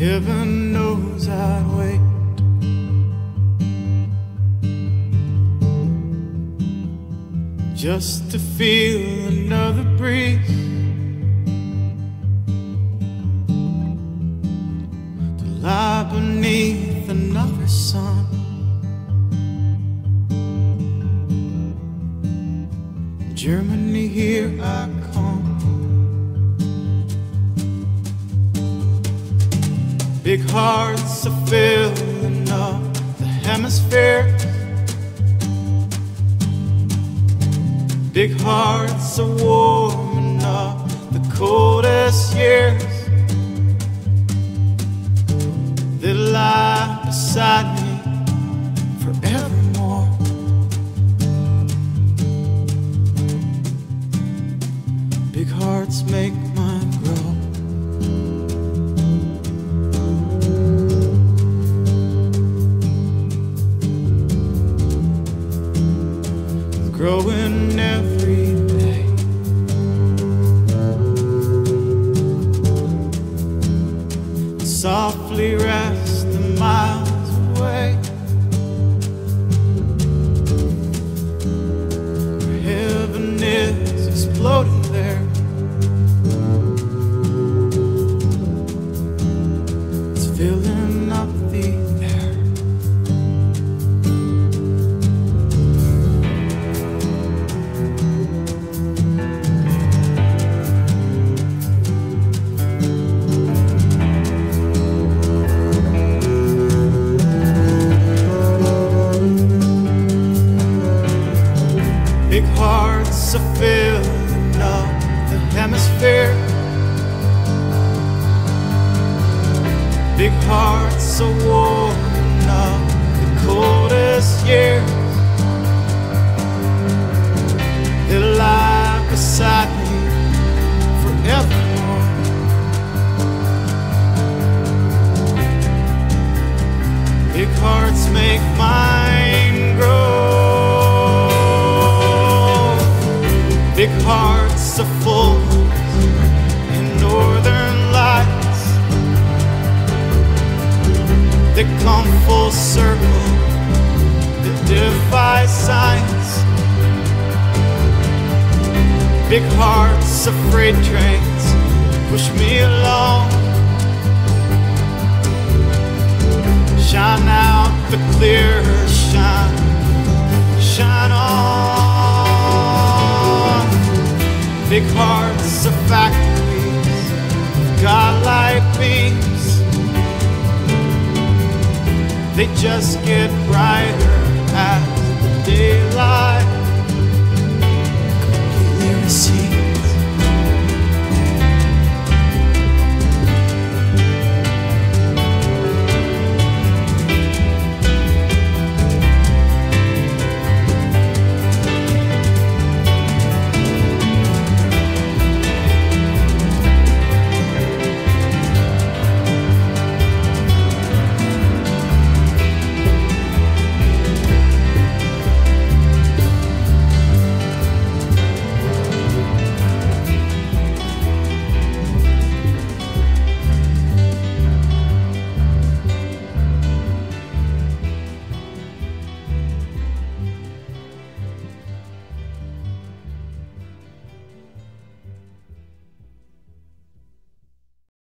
Heaven knows I'd wait. Just to feel another breeze, to lie beneath another sun. Germany, here I come. Big hearts are filling up the hemisphere. Big hearts are warming up the coldest years. They lie beside me forevermore. Big hearts make mine grow. Growing every day. Softly resting miles away, where heaven is exploding there. It's filling up the air. Big hearts are filling up the hemisphere. Big hearts are warming up the coldest years. They lie beside me forevermore. Big hearts make mine grow. Big hearts are full in northern lights. They come full circle, they defy science. Big hearts are freight trains, push me along. Shine out the clear, shine, shine on. Big hearts are factories of godlike beams. They just get brighter as the daylight.